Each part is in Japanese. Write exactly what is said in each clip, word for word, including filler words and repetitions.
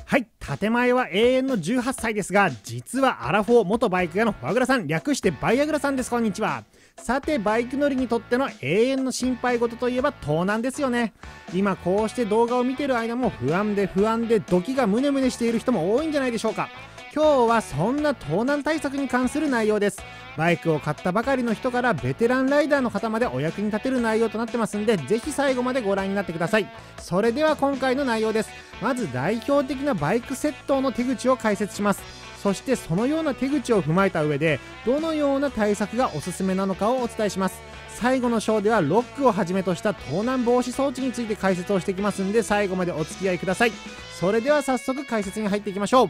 はい、建前は永遠のじゅうはっさいですが、実はアラフォー元バイク屋のフォアグラさん、略してバイアグラさんです。こんにちは。さて、バイク乗りにとっての永遠の心配事といえば盗難ですよね。今こうして動画を見てる間も不安で不安でドキがムネムネしている人も多いんじゃないでしょうか。今日はそんな盗難対策に関する内容です。バイクを買ったばかりの人からベテランライダーの方までお役に立てる内容となってますんで、ぜひ最後までご覧になってください。それでは今回の内容です。まず代表的なバイク窃盗の手口を解説します。そしてそのような手口を踏まえた上でどのような対策がおすすめなのかをお伝えします。最後の章ではロックをはじめとした盗難防止装置について解説をしていきますんで、最後までお付き合いください。それでは早速解説に入っていきましょう。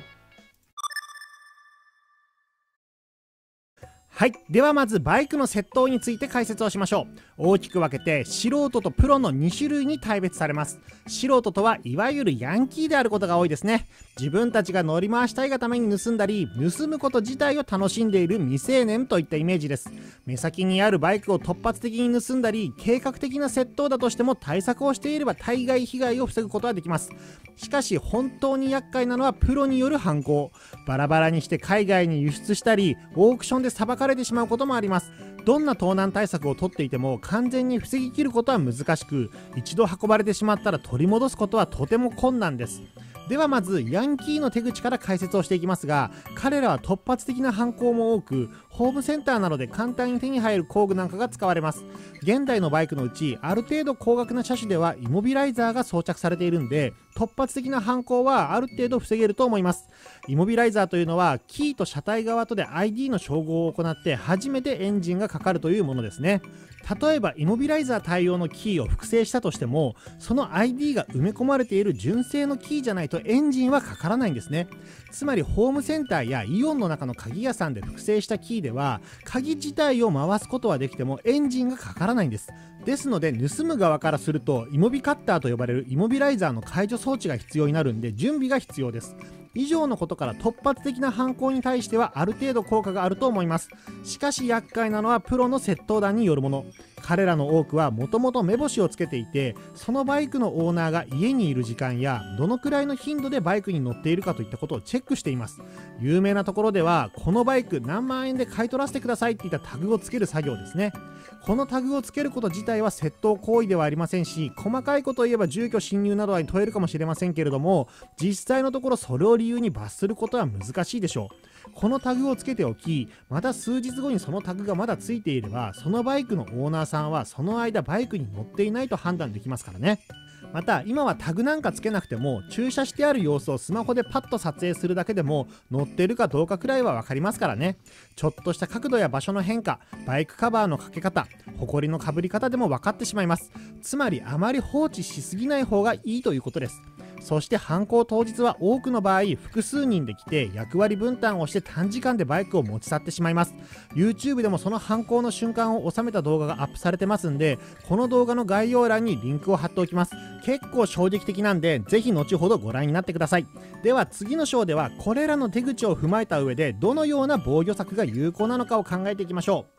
はい、ではまずバイクの窃盗について解説をしましょう。大きく分けて素人とプロのに種類に大別されます。素人とはいわゆるヤンキーであることが多いですね。自分たちが乗り回したいがために盗んだり、盗むこと自体を楽しんでいる未成年といったイメージです。目先にあるバイクを突発的に盗んだり、計画的な窃盗だとしても対策をしていれば大概被害を防ぐことはできます。しかし本当に厄介なのはプロによる犯行。バラバラにして海外に輸出したり、オークションで裁かれてしまうこともあります。どんな盗難対策をとっていても完全に防ぎきることは難しく、一度運ばれてしまったら取り戻すことはとても困難です。ではまずヤンキーの手口から解説をしていきますが、彼らは突発的な犯行も多く、ホームセンターなどで簡単に手に入る工具なんかが使われます。現代のバイクのうちある程度高額な車種ではイモビライザーが装着されているんで、突発的な犯行はある程度防げると思います。イモビライザーというのはキーと車体側とで アイディー の照合を行って初めてエンジンがかかるというものですね。例えばイモビライザー対応のキーを複製したとしても、その アイディー が埋め込まれている純正のキーじゃないとエンジンはかからないんですね。つまりホームセンターやイオンの中の鍵屋さんで複製したキーでは鍵自体を回すことはできてもエンジンがかからないんです。ですので盗む側からするとイモビカッターと呼ばれるイモビライザーの解除装置が必要になるんで、準備が必要です。以上のことから突発的な犯行に対してはある程度効果があると思います。しかし厄介なのはプロの窃盗団によるもの。彼らの多くはもともと目星をつけていて、そのバイクのオーナーが家にいる時間やどのくらいの頻度でバイクに乗っているかといったことをチェックしています。有名なところではこのバイク何万円で買い取らせてくださいっていったタグをつける作業ですね。このタグをつけること自体は窃盗行為ではありませんし、細かいことを言えば住居侵入などは問えるかもしれませんけれども、実際のところそれを理由に罰することは難しいでしょう。このタグをつけておき、また数日後にそのタグがまだついていれば、そのバイクのオーナーさんはその間バイクに乗っていないと判断できますからね。また今はタグなんかつけなくても駐車してある様子をスマホでパッと撮影するだけでも乗ってるかどうかくらいは分かりますからね。ちょっとした角度や場所の変化、バイクカバーのかけ方、ホコリのかぶり方でも分かってしまいます。つまりあまり放置しすぎない方がいいということです。そして犯行当日は多くの場合複数人で来て役割分担をして短時間でバイクを持ち去ってしまいます。 YouTube でもその犯行の瞬間を収めた動画がアップされてますんで、この動画の概要欄にリンクを貼っておきます。結構衝撃的なんでぜひ後ほどご覧になってください。では次の章ではこれらの手口を踏まえた上でどのような防御策が有効なのかを考えていきましょう。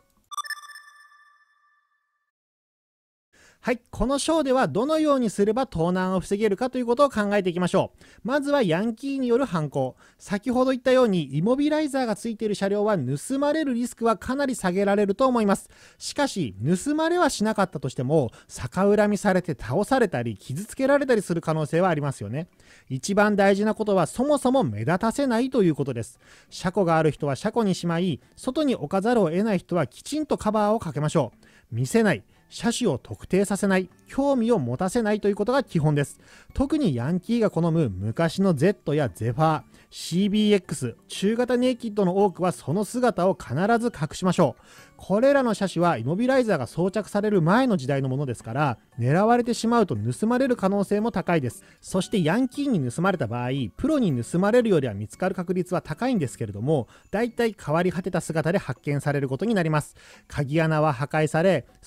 はい、この章ではどのようにすれば盗難を防げるかということを考えていきましょう。まずはヤンキーによる犯行。先ほど言ったようにイモビライザーがついている車両は盗まれるリスクはかなり下げられると思います。しかし盗まれはしなかったとしても逆恨みされて倒されたり傷つけられたりする可能性はありますよね。一番大事なことはそもそも目立たせないということです。車庫がある人は車庫にしまい、外に置かざるを得ない人はきちんとカバーをかけましょう。見せない、車種を特定させない、興味を持たせないということが基本です。特にヤンキーが好む昔の Z やゼファー、シービーエックス、中型ネイキッドの多くはその姿を必ず隠しましょう。これらの車種はイモビライザーが装着される前の時代のものですから、狙われてしまうと盗まれる可能性も高いです。そしてヤンキーに盗まれた場合、プロに盗まれるよりは見つかる確率は高いんですけれども、だいたい変わり果てた姿で発見されることになります。鍵穴は破壊され、スプレーで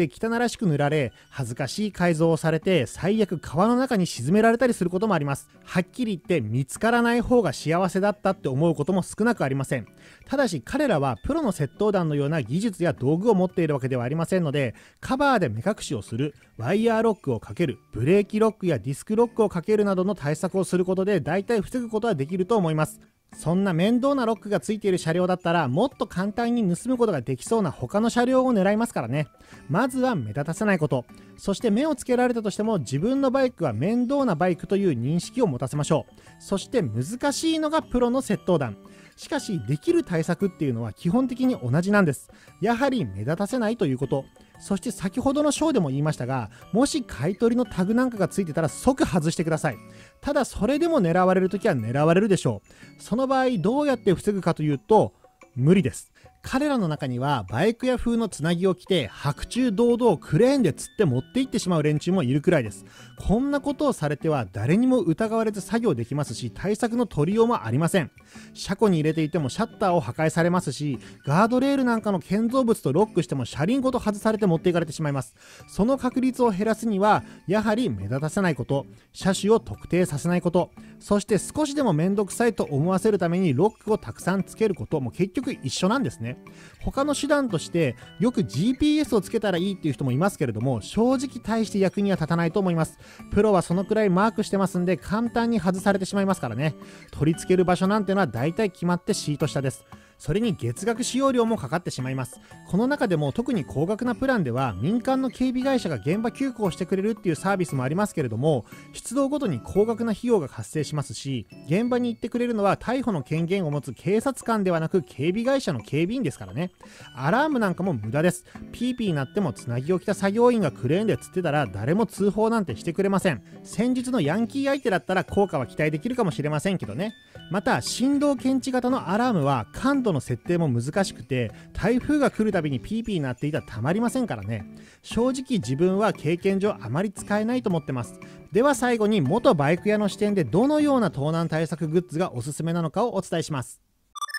で汚らしく塗られ、恥ずかしい改造をされて最悪川の中に沈められたりすることもあります。はっきり言って見つからない方が幸せだったって思うことも少なくありません。ただし彼らはプロの窃盗団のような技術や道具を持っているわけではありませんので、カバーで目隠しをする、ワイヤーロックをかける、ブレーキロックやディスクロックをかけるなどの対策をすることで大体防ぐことはできると思います。そんな面倒なロックがついている車両だったら、もっと簡単に盗むことができそうな他の車両を狙いますからね。まずは目立たせないこと、そして目をつけられたとしても自分のバイクは面倒なバイクという認識を持たせましょう。そして難しいのがプロの窃盗団。しかしできる対策っていうのは基本的に同じなんです。やはり目立たせないということ。そして先ほどのショーでも言いましたが、もし買い取りのタグなんかがついてたら即外してください。ただそれでも狙われるときは狙われるでしょう。その場合どうやって防ぐかというと、無理です。彼らの中にはバイク屋風のつなぎを着て白昼堂々クレーンで釣って持って行ってしまう連中もいるくらいです。こんなことをされては誰にも疑われず作業できますし、対策の取りようもありません。車庫に入れていてもシャッターを破壊されますし、ガードレールなんかの建造物とロックしても車輪ごと外されて持っていかれてしまいます。その確率を減らすにはやはり目立たせないこと、車種を特定させないこと、そして少しでも面倒くさいと思わせるためにロックをたくさんつけることも結局一緒なんですね。他の手段としてよく ジーピーエス をつけたらいいっていう人もいますけれども、正直大して役には立たないと思います。プロはそのくらいマークしてますんで簡単に外されてしまいますからね。取り付ける場所なんてのは大体決まってシート下です。それに月額使用料もかかってしまいます。この中でも特に高額なプランでは民間の警備会社が現場急行してくれるっていうサービスもありますけれども、出動ごとに高額な費用が発生しますし、現場に行ってくれるのは逮捕の権限を持つ警察官ではなく警備会社の警備員ですからね。アラームなんかも無駄です。ピーピー鳴ってもつなぎを着た作業員がクレーンで釣ってたら誰も通報なんてしてくれません。先日のヤンキー相手だったら効果は期待できるかもしれませんけどね。また振動検知型のアラームは感度の設定も難しくて、台風が来るたびにピーピー鳴っていたらたまりませんからね。正直自分は経験上あまり使えないと思ってます。では最後に元バイク屋の視点でどのような盗難対策グッズがおすすめなのかをお伝えします。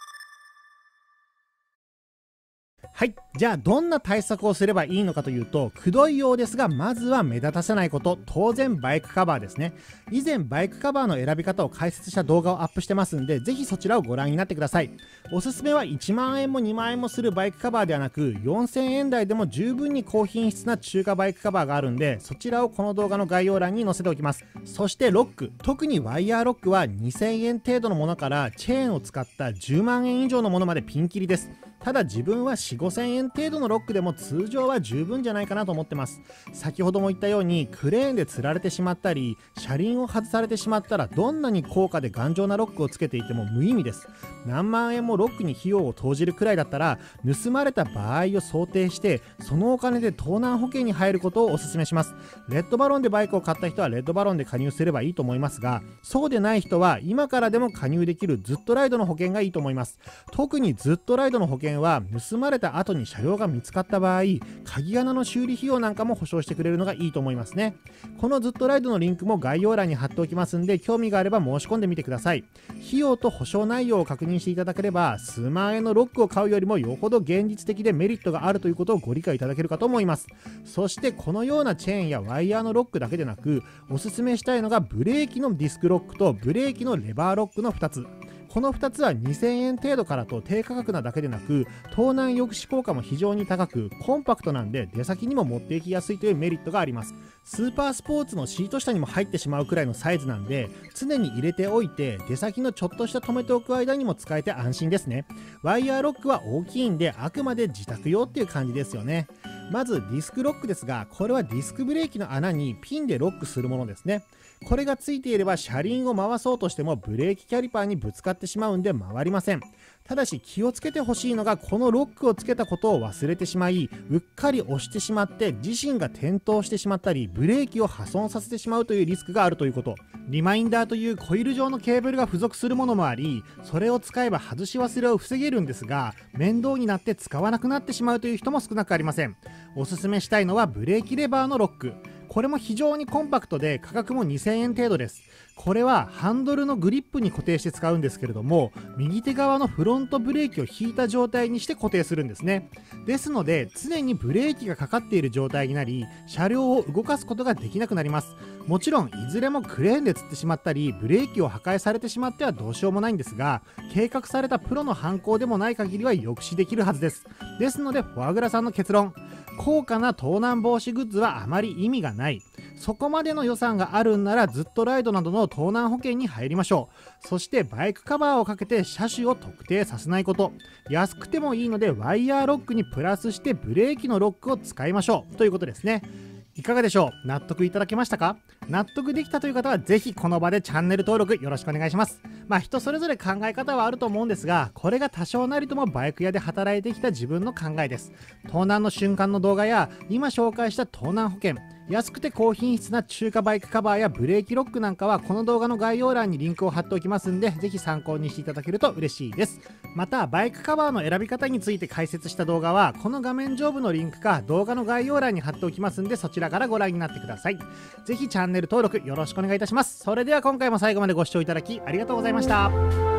はい、じゃあどんな対策をすればいいのかというと、くどいようですがまずは目立たせないこと、当然バイクカバーですね。以前バイクカバーの選び方を解説した動画をアップしてますんで、ぜひそちらをご覧になってください。おすすめはいちまんえんもにまんえんもするバイクカバーではなく、よんせんえん台でも十分に高品質な中華バイクカバーがあるんで、そちらをこの動画の概要欄に載せておきます。そしてロック、特にワイヤーロックはにせんえん程度のものからチェーンを使ったじゅうまんえん以上のものまでピンキリです。ただ自分は よん、ごせんえん程度のロックでも通常は十分じゃないかなと思ってます。先ほども言ったようにクレーンで吊られてしまったり車輪を外されてしまったら、どんなに高価で頑丈なロックをつけていても無意味です。何万円もロックに費用を投じるくらいだったら、盗まれた場合を想定してそのお金で盗難保険に入ることをお勧めします。レッドバロンでバイクを買った人はレッドバロンで加入すればいいと思いますが、そうでない人は今からでも加入できるズットライドの保険がいいと思います。特にズットライドの保険は盗まれた後に車両が見つかった場合、鍵穴の修理費用なんかも保証してくれるのがいいと思いますね。このズットライドのリンクも概要欄に貼っておきますんで、興味があれば申し込んでみてください。費用と保証内容を確認していただければ、数万円のロックを買うよりもよほど現実的でメリットがあるということをご理解いただけるかと思います。そしてこのようなチェーンやワイヤーのロックだけでなく、おすすめしたいのがブレーキのディスクロックとブレーキのレバーロックのふたつ。このふたつはにせんえん程度からと低価格なだけでなく、盗難抑止効果も非常に高く、コンパクトなんで出先にも持っていきやすいというメリットがあります。スーパースポーツのシート下にも入ってしまうくらいのサイズなんで、常に入れておいて出先のちょっとした止めておく間にも使えて安心ですね。ワイヤーロックは大きいんであくまで自宅用っていう感じですよね。まずディスクロックですが、これはディスクブレーキの穴にピンでロックするものですね。これがついていれば車輪を回そうとしてもブレーキキャリパーにぶつかってしまうんで回りません。ただし気をつけてほしいのが、このロックをつけたことを忘れてしまい、うっかり押してしまって自身が転倒してしまったり、ブレーキを破損させてしまうというリスクがあるということ。リマインダーというコイル状のケーブルが付属するものもあり、それを使えば外し忘れを防げるんですが、面倒になって使わなくなってしまうという人も少なくありません。おすすめしたいのはブレーキレバーのロック。これも非常にコンパクトで価格もにせんえん程度です。 これはハンドルのグリップに固定して使うんですけれども、右手側のフロントブレーキを引いた状態にして固定するんですね。ですので常にブレーキがかかっている状態になり、車両を動かすことができなくなります。もちろんいずれもクレーンで吊ってしまったりブレーキを破壊されてしまってはどうしようもないんですが、計画されたプロの犯行でもない限りは抑止できるはずです。ですのでフォアグラさんの結論、高価な盗難防止グッズはあまり意味がない。そこまでの予算があるんならずっとライドなどの盗難保険に入りましょう。そしてバイクカバーをかけて車種を特定させないこと。安くてもいいのでワイヤーロックにプラスしてブレーキのロックを使いましょうということですね。いかがでしょう。納得いただけましたか？納得できたという方はぜひこの場でチャンネル登録よろしくお願いします。まあ人それぞれ考え方はあると思うんですが、これが多少なりともバイク屋で働いてきた自分の考えです。盗難の瞬間の動画や今紹介した盗難保険、安くて高品質な中華バイクカバーやブレーキロックなんかはこの動画の概要欄にリンクを貼っておきますんで、ぜひ参考にしていただけると嬉しいです。またバイクカバーの選び方について解説した動画はこの画面上部のリンクか動画の概要欄に貼っておきますんで、そちらからご覧になってください。ぜひチャンネル登録よろしくお願いいたします。それでは今回も最後までご視聴いただきありがとうございました。